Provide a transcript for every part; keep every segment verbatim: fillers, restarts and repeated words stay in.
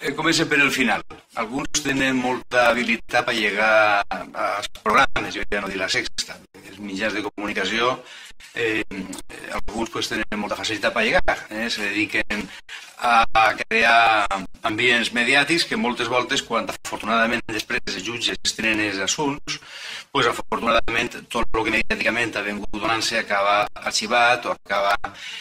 Comença per el final. Alguns tenen molta habilitat per llegar als programes, jo ja no dic la Sexta, els mitjans de comunicació, eh, alguns pues, tenen molta facilitat per llegar, eh, se dediquen a crear ambients mediàtics que moltes voltes, quan afortunadament després els jutges tenen els assunts, pues, afortunadament tot el que mediàticament ha vingut donant-se acaba arxivat o acaba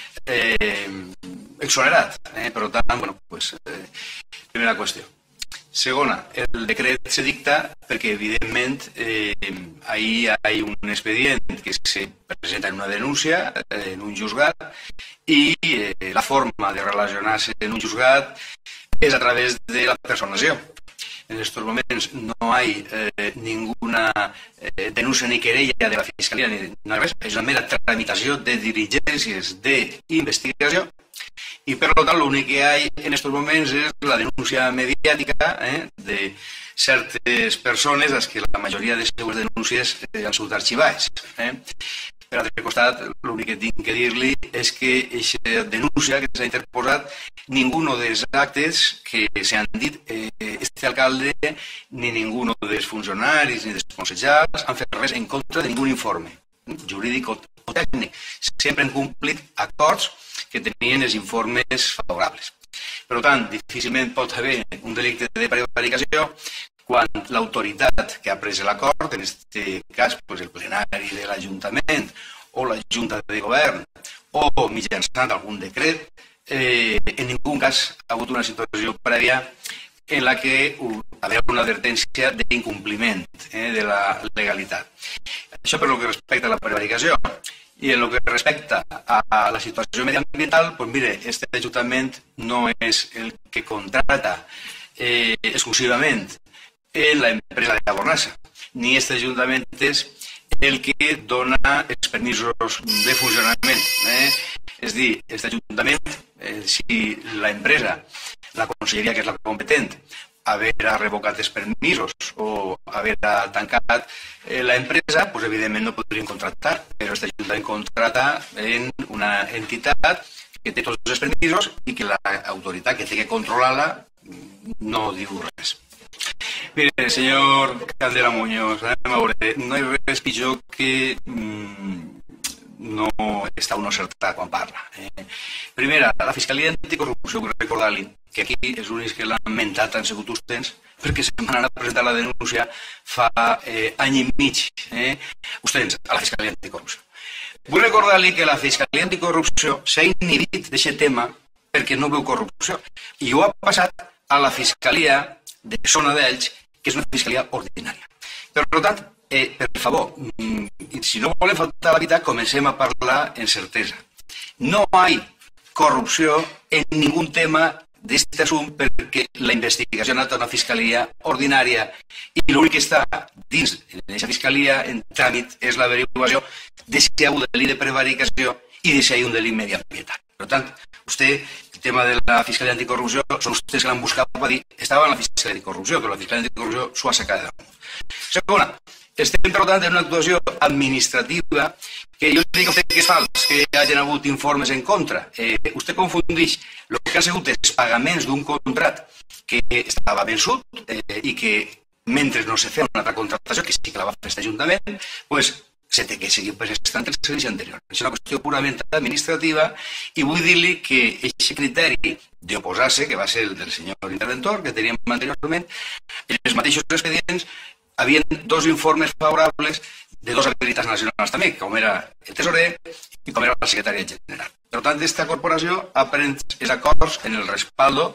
eh, exonerat. Eh? Per tant, bueno, pues, eh, primera qüestió. Segona, el decret se dicta perquè, evidentment, eh, ahí hay un expedient que se presenta en una denúncia en un juzgat i eh, la forma de relacionar-se en un juzgat és a través de la personació. En estos moments no hay eh, ninguna eh, denuncia ni querella de la Fiscalia ni nada res, és una mera tramitació de diligències d'investigació i per tant l'únic que hi ha en aquests moments és la denúncia mediàtica eh, de certes persones a les que la majoria de les seues denúncies eh, han sigut arxivades. Eh. Per altre costat, l'únic que tinc que dir-li és que aquesta denúncia que s'ha interposat, ningú dels actes que s'han dit eh, este alcalde ni ningú dels funcionaris ni dels consellers han fet res en contra de ningú informe jurídic o tècnic. Sempre han complit acords que tenien els informes favorables. Per tant, difícilment pot haver un delicte de prevaricació quan l'autoritat que ha pres l'acord, en aquest cas el plenari de l'Ajuntament o la Junta de Govern o mitjançant algun decret, en ningú cas ha hagut una situació prèvia en la que hi ha una advertència d'incompliment de la legalitat. Això per lo que respecta a la prevaricació. I en el que respecta a la situació mediambiental, doncs mire, este Ajuntament no és el que contracta exclusivament en l'empresa de Gabornassa, ni este Ajuntament és el que dona els permisos de funcionament. És a dir, aquest Ajuntament, si l'empresa, la conselleria que és la competent, haver revocat els permisos o haver tancat l'empresa, doncs evidentment no podrien contractar, però aquest Ajuntament contracta en una entitat que té tots els permisos i que l'autoritat que té que controlar-la no diu res. Mire, senyor Candela Muñoz, anem a veure, no hi ha res pitjor que no està un acertat quan parla. Primera, la Fiscalia Anticorrupció, vull recordar-li que aquí els únics que l'han mentat han sigut vostès, perquè se'n van anar a presentar la denúncia fa any i mig, vostès, a la Fiscalia Anticorrupció. Vull recordar-li que la Fiscalia Anticorrupció s'ha inhibit d'aquest tema perquè no veu corrupció, i ho ha passat a la Fiscalia de Zona d'Elx, que és una fiscalia ordinària. Per tant, per favor, si no volem faltar a la veritat, comencem a parlar en certesa. No hi ha corrupció en ningú tema d'aquest assumpte perquè la investigació ha anat a una fiscalia ordinària i l'únic que està dins d'aquesta fiscalia en tràmit és l'averiguació de si hi ha un delit de prevaricació i de si hi ha un delit mediambiental. Per tant, vostè, el tema de la Fiscalia Anticorrupció, són vostès que l'han buscat per dir estava en la Fiscalia Anticorrupció, però la Fiscalia Anticorrupció s'ho ha sacat de damunt. Segona, estem, per tant, en una actuació administrativa que jo dic a vostè que és fals, que hi hagin hagut informes en contra. Vostè confundeix el que han sigut els pagaments d'un contracte que estava vençut i que mentre no se feia una altra contractació, que sí que la va fer aquest Ajuntament, doncs se té que seguir prestant el servici anterior. És una qüestió purament administrativa i vull dir-li que aquest criteri d'oposar-se, que va ser el del senyor interventor, que teníem anteriorment, en els mateixos expedients havien dos informes favorables de dos habilitats nacionals també, com era el tesorer i com era la secretària general. Per tant, aquesta corporació ha pres els acords en el respaldo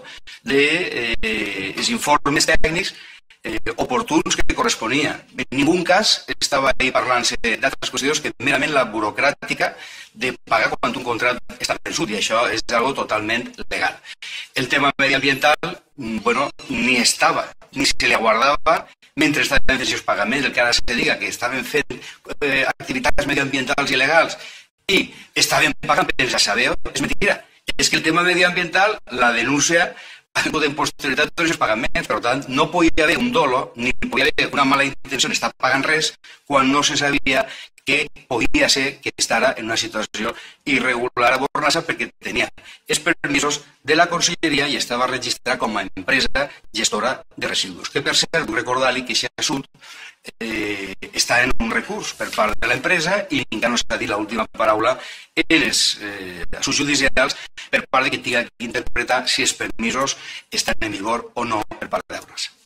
dels informes tècnics oportuns que corresponia. En ningú cas estava ahí parlant-se d'altres qüestions que merament la burocràtica de pagar quan un contracte està vençut, i això és algo totalment legal. El tema mediambiental, bueno, ni estava, ni se li aguardava mentre estaven fent els pagaments. El que ara se diga que estaven fent activitats mediambientals il·legals i estaven pagant, però ja sabeu, és mentira. És que el tema mediambiental, la denúncia ha vingut en posterioritat tots els pagaments, per tant, no podia haver un dolo, ni podia haver una mala intenció d'estar pagant res quan no se sabia que podia ser que estava en una situació irregular a Bornassa perquè tenia els permisos de la Conselleria i estava registrat com a empresa gestora de residus. Que, per cert, vull recordar-li que aquest assumpte eh, està en un recurs per part de l'empresa i encara no s'ha dit l'última paraula en els eh, assumptes judicials per part de qui tingui que interpretar si els permisos estan en vigor o no per part d'Abrasa.